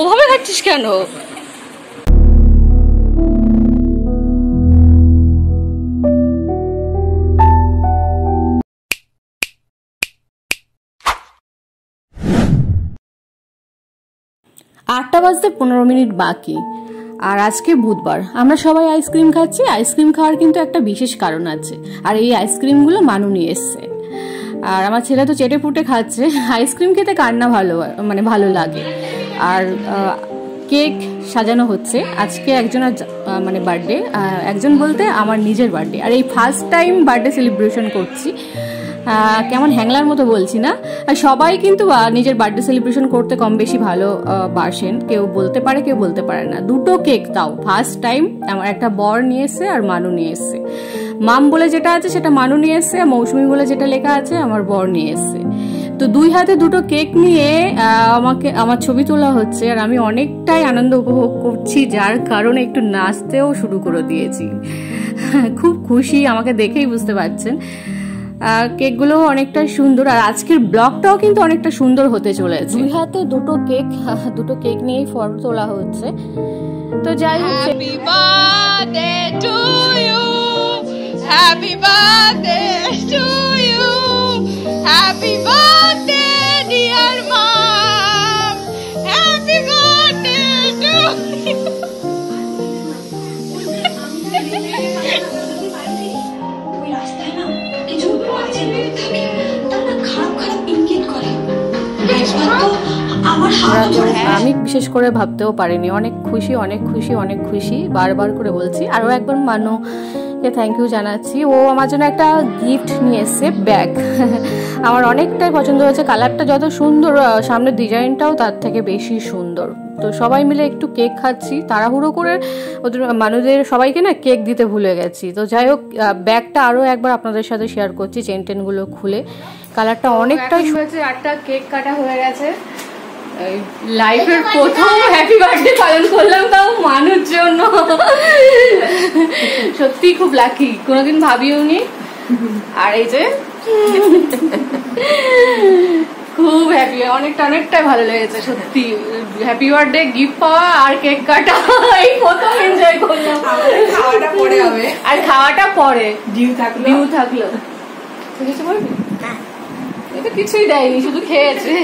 ওভাবে খাচ্ছিস কেন? আটটা বাজতে 15 মিনিট বাকি, আর আজকে বুধবার। আমরা সবাই আইসক্রিম খাচ্ছি। আইসক্রিম খাওয়ার কিন্তু একটা বিশেষ কারণ আছে, আর এই আইসক্রিমগুলো মানু নিয়ে এসছে। আর আমার ছেলে তো চেটে পুটে খাচ্ছে। আইসক্রিম খেতে কার না ভালো লাগে। আর কেক সাজানো হচ্ছে। আজকে একজনের বার্থডে, একজন বলতে আমার নিজের বার্থডে। আর এই ফার্স্ট টাইম বার্থডে সেলিব্রেশন করছি। কেমন হ্যাংলার মতো বলছি না? সবাই কিন্তু নিজের বার্থডে সেলিব্রেশন করতে কম বেশি ভালো বাসেন, কেউ বলতে পারে কেউ বলতে পারে না। দুটো কেক তাও ফার্স্ট টাইম আমার একটা বর নিয়ে এসছে আর মানু নিয়ে এসছে। মাম বলে যেটা আছে সেটা মানু নিয়ে এসছে, মৌসুমি বলে যেটা লেখা আছে আমার বর নিয়ে এসছে। তো দুই হাতে দুটো কেক নিয়ে আমার ছবি তোলা হচ্ছে, আর আমি অনেকটাই আনন্দ উপভোগ করছি, যার কারণে একটু নাচতেও শুরু করে দিয়েছি। খুব খুশি, আমাকে দেখেই বুঝতে পারছেন। কেকগুলো অনেকটা সুন্দর, আর আজকের ব্লগটাও কিন্তু অনেকটা সুন্দর হতে চলেছে। দুই হাতে দুটো কেক নিয়েই ফটো তোলা হচ্ছে। তো যাই হোক, happy birthday to you, happy birthday to you, happy birthday dear mom, happy birthday to you. আমি বিশেষ করে ভাবতেও পারিনি। অনেক খুশি অনেক খুশি অনেক খুশি, বারবার করে বলছি। আরও একবার মানুকে থ্যাংক ইউ জানাচ্ছি। ও আমার জন্য একটা গিফট নিয়ে এসছে, ব্যাগ। আমার অনেকটাই পছন্দ হয়েছে। কালারটা যত সুন্দর, সামনের ডিজাইনটাও তার থেকে বেশি সুন্দর। তো সবাই মিলে একটু কেক খাচ্ছি, তাড়াহুড়ো করে ওদের মানুষদের সবাইকে না কেক দিতে ভুলে গেছি। তো যাই হোক, ব্যাগটা আরও একবার আপনাদের সাথে শেয়ার করছি, চেনটেনগুলো খুলে। কালারটা অনেকটাই হয়েছে। 8টা কেক কাটা হয়ে গেছে। লাইফের প্রথম হ্যাপি বার্থডে পালন করলাম, তাও মানুষ জন্য। সত্যি খুব লাকি, কোনোদিন ভাবিও নি। আর এই যে খুব হ্যাপি, অনেকটাই ভালো লেগেছে সত্যি। হ্যাপি বার্থডে গিফট পাওয়া আর কেক কাটা, এই প্রথম এনজয় করলাম। খাওয়াটা পরে হবে, আর খাওয়াটা পরে ডিউ থাকলো। কিছু বলবি? এটা কিছুই দেয়নি, শুধু খেয়েছে।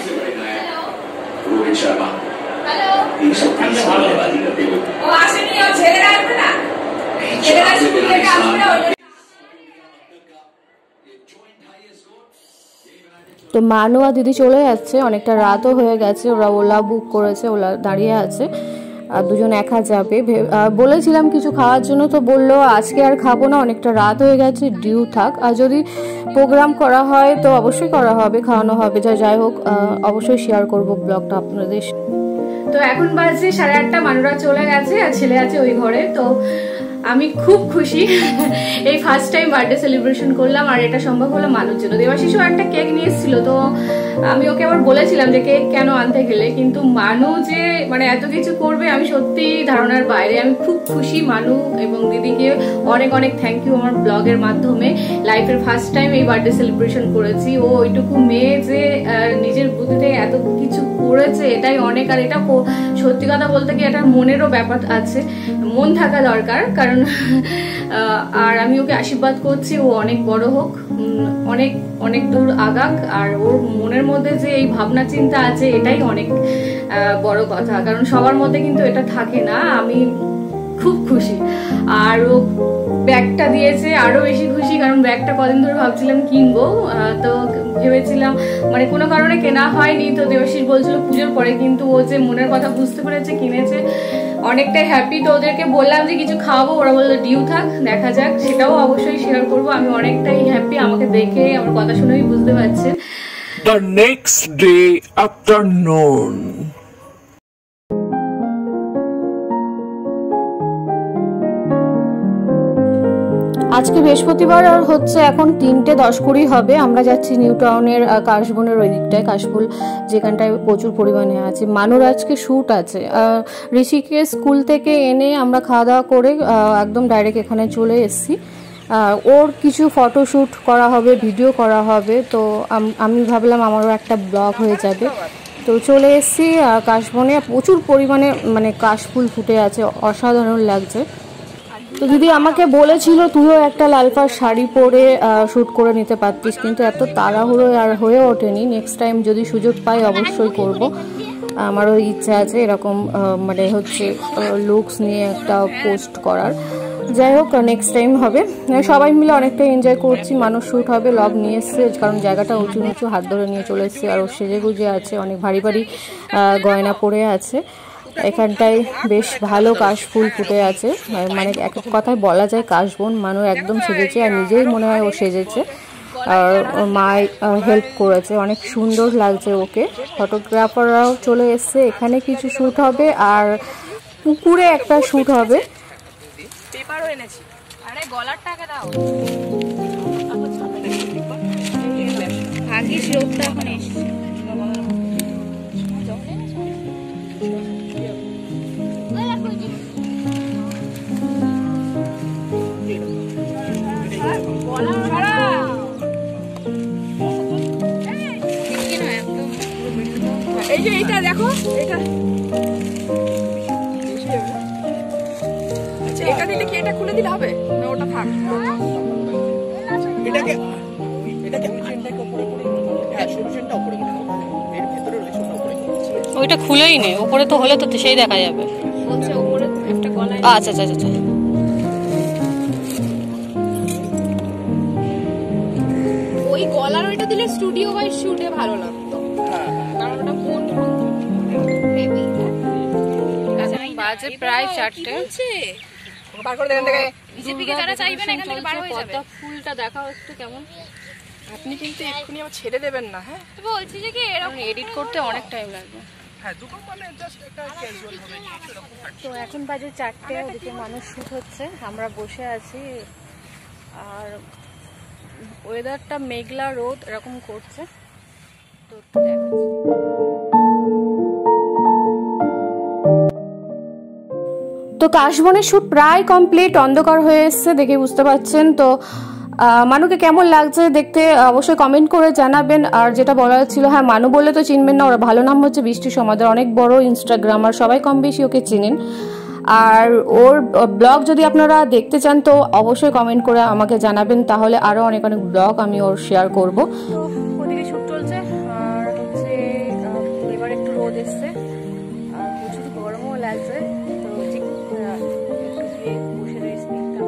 তো মানু আর দিদি চলে যাচ্ছে, অনেকটা রাতও হয়ে গেছে। ওরা ওলা বুক করেছে, ওলা দাঁড়িয়ে আছে, আর দুজন একা যাবে। বলেছিলাম কিছু খাওয়ার জন্য, তো বললো আজকে আর খাবো না, অনেকটা রাত হয়ে গেছে, ডিউ থাক। আর যদি প্রোগ্রাম করা হয় তো অবশ্যই করা হবে, খাওয়ানো হবে। যাই হোক, অবশ্যই শেয়ার করবো ব্লগটা আপনাদের। তো এখন বাজে 8:30, মানুরা চলে গেছে আর ছেলে আছে ওই ঘরে। তো আমি খুব খুশি, এই ফার্স্ট টাইম বার্থডে সেলিব্রেশন করলাম, আর এটা সম্ভব হলো মানুষ জন্য। দেবাশিসও একটা কেক নিয়ে এসেছিল, তো আমি ওকে আবার বলেছিলাম যে কেক কেন আনতে গেলে, কিন্তু মানু যে এত কিছু করবে আমি সত্যি ধারণার বাইরে। আমি খুব খুশি মানু এবং দিদিকে অনেক থ্যাংক ইউ। আমার ব্লগের মাধ্যমে লাইফের ফার্স্ট টাইম এই বার্থডে সেলিব্রেশন করেছি। ও ওইটুকু মেয়ে যে নিজের বুদ্ধিতে এত কিছু করেছে, এটাই অনেক। আর এটা সত্যি কথা বলতে কি, এটার মনেরও ব্যাপার আছে, মন থাকা দরকার। কারণ আর আমি ওকে আশীর্বাদ করছি, ও অনেক বড় হোক, অনেক দূর আগাক। আর ওর মনের মধ্যে যে এই ভাবনা চিন্তা আছে, এটাই অনেক বড় কথা, কারণ সবার মধ্যে কিন্তু এটা থাকে না। আমি খুব খুশি। আর ও ব্যাগটা দিয়েছে, আরো বেশি খুশি, কারণ ব্যাগটা কদিন ধরে ভাবছিলাম কিনবো, তো ভেবেছিলাম কোনো কারণে কেনা হয়নি। তো দেবাশিস বলছিল পুজোর পরে, কিন্তু ও যে মনের কথা বুঝতে পেরেছে, কিনেছে, অনেকটাই হ্যাপি। তো ওদেরকে বললাম যে কিছু খাওয়াবো, ওরা বললো ডিউ থাক, দেখা যাক, সেটাও অবশ্যই শেয়ার করবো। আমি অনেকটাই হ্যাপি, আমাকে দেখে আমার কথা শুনেই বুঝতে পারছেন। The next day afternoon. আজকে বৃহস্পতিবার, আর হচ্ছে এখন 3:10 হবে। আমরা যাচ্ছি নিউ টাউনের কাশবনের ওই দিকটায়, কাশফুল যেখানটায় প্রচুর পরিমাণে আছে। মানুর আজকে শ্যুট আছে। ঋষিকে স্কুল থেকে এনে আমরা খাওয়া দাওয়া করে একদম ডাইরেক্ট এখানে চলে এসেছি। ওর কিছু ফটোশ্যুট করা হবে, ভিডিও করা হবে। তো আমি ভাবলাম আমারও একটা ব্লগ হয়ে যাবে। তো চলে এসেছি কাশবনে, প্রচুর পরিমাণে মানে কাশফুল ফুটে আছে, অসাধারণ লাগছে। তো দিদি আমাকে বলেছিল তুইও একটা লাল পাড় শাড়ি পরে শ্যুট করে নিতে পারতিস, কিন্তু এত তাড়াহুড়ো আর হয়ে ওঠেনি। নেক্সট টাইম যদি সুযোগ পাই অবশ্যই করব। আমারও ইচ্ছা আছে এরকম মানে হচ্ছে লুকস নিয়ে একটা পোস্ট করার। যাই হোক, নেক্সট টাইম হবে। সবাই মিলে অনেকটা এনজয় করছি, মানুষ শ্যুট হবে, লব নিয়ে এসছে, কারণ জায়গাটা উঁচু নিচু, হাত ধরে নিয়ে চলে এসছে। আর সেজে গুজে আছে, অনেক ভারী ভারী গয়না পরে আছে। এখানটায় বেশ ভালো কাশফুল ফুটে আছে, মানে এক এক কথায় বলা যায় কাশবন। মানুষ একদম সেজেছে, আর নিজেই মনে হয় ও সেজেছে, আর মা হেল্প করেছে। অনেক সুন্দর লাগছে ওকে। ফটোগ্রাফাররাও চলে এসছে। এখানে কিছু শ্যুট হবে, আর পুকুরে একটা শ্যুট হবে। এই যে এইটা দেখো, এটা আচ্ছা, এটা দিলে কি এটা খুলে দিলে হবে না ওটা থাক? এটাকে উপরে করে, হ্যাঁ সলিউশনটা উপরে করে দাও, এর ভিতরে রয়েছে উপরে। ওইটা খুলেই নেই, উপরে তো হলে তো সেই দেখা যাবে। বলছে উপরে একটা গলায়। আচ্ছা আচ্ছা আচ্ছা, ওই গলার ওইটা দিলে স্টুডিও বাই শুটে ভালো লাগতো, কারণ ওটা কোন হেভি। বাজে প্রায় 4টে। বার করে দেন থেকে জিপিকে যারা চাইবেন এখান থেকে বার হয়ে যাবে। ফুলটা দেখাও একটু কেমন। আপনি কিন্তু এক্ষুনি আবার ছেড়ে দেবেন না। হ্যাঁ বলছি যে কি এরকম এডিট করতে অনেক টাইম লাগবে। হ্যাঁ দুটো মানে জাস্ট একটা ক্যাজুয়াল হবে। তো এখন বাজে 4টে, ওদিকে মানুষ শুট হচ্ছে, আমরা বসে আছি। আর ওয়েদারটা মেঘলা, রোদ এরকম করছে। তো দেখাচ্ছি। তো কাশবনের শ্যুট প্রায় কমপ্লিট, অন্ধকার হয়ে এসছে, দেখে বুঝতে পারছেন। তো মানুকে কেমন লাগছে দেখতে অবশ্যই কমেন্ট করে জানাবেন। আর যেটা বলার ছিল, হ্যাঁ মানু বললে তো চিনবেন না, ওরা ভালো নাম হচ্ছে বৃষ্টি সমাদার, অনেক বড় ইনস্টাগ্রামার, সবাই কম বেশি ওকে চিনেন। আর ওর ব্লগ যদি আপনারা দেখতে চান তো অবশ্যই কমেন্ট করে আমাকে জানাবেন, তাহলে আরও অনেক অনেক ব্লগ আমি ওর শেয়ার করব। তো ওদিকে শ্যুট চলছে, আর হচ্ছে এবার একটু রোদ এসছে, আর প্রচুর গরমও লাগছে। তো ঠিক বসে রয়েছি।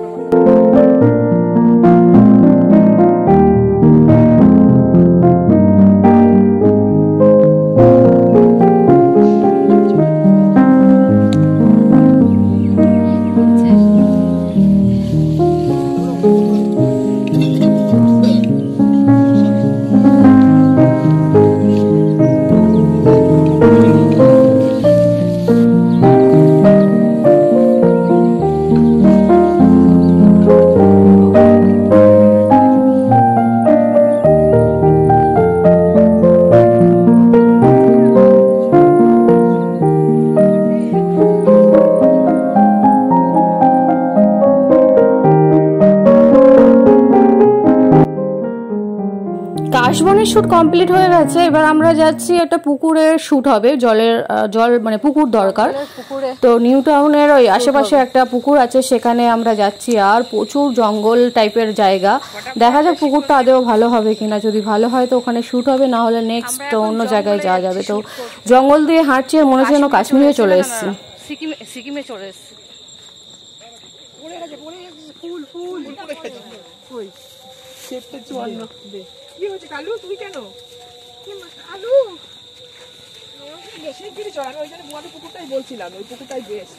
কাশবনের শ্যুট কমপ্লিট হয়ে গেছে। এবার আমরা যাচ্ছি একটা পুকুরের শ্যুট হবে, জল মানে পুকুর দরকার। তো নিউ টাউনের ওই আশেপাশে একটা পুকুর আছে, সেখানে আমরা যাচ্ছি। আর প্রচুর জঙ্গল টাইপের জায়গা, দেখা যাক পুকুরটা আদেও ভালো হবে কিনা। যদি ভালো হয় তো ওখানে শ্যুট হবে, না হলে নেক্সট অন্য জায়গায় যাওয়া যাবে। তো জঙ্গল দিয়ে হাঁটছি, আর মনে হচ্ছে যেন কাশ্মীরে চলে এসেছি, সিকিমে চলে এসেছি। কি হচ্ছে কালু, তুই কেন কালু বেশি গিরি চল? আমি ওই জন্য বুয়াদের পুকুরটাই বলছিলাম, ওই পুকুরটাই বেস্ট।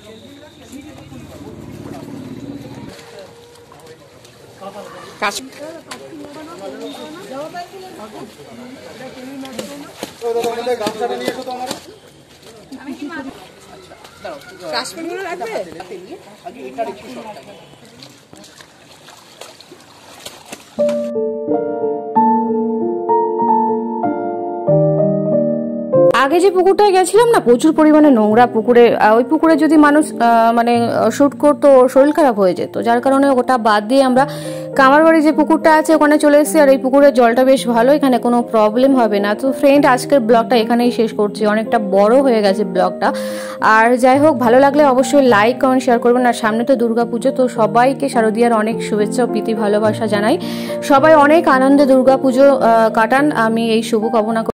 কাশ্মীর রাখবে। আগে আগে যে পুকুরটায় গেছিলাম না, প্রচুর পরিমাণে নোংরা পুকুরে, ওই পুকুরে যদি মানুষ মানে শুট করতো শরীর খারাপ হয়ে যেত, যার কারণে ওটা বাদ দিয়ে আমরা কামারবাড়ি যে পুকুরটা আছে ওখানে চলে এসেছি। আর এই পুকুরের জলটা বেশ ভালো, এখানে কোনো প্রবলেম হবে না। তো ফ্রেন্ড, আজকের ব্লগটা এখানেই শেষ করছি, অনেকটা বড় হয়ে গেছে ব্লগটা। আর যাই হোক, ভালো লাগলে অবশ্যই লাইক কমেন্ট শেয়ার করবেন। আর সামনে তো দুর্গাপুজো, তো সবাইকে শারদীয়ার অনেক শুভেচ্ছা ও প্রীতি ভালোবাসা জানাই। সবাই অনেক আনন্দে দুর্গাপুজো কাটান, আমি এই শুভ কামনা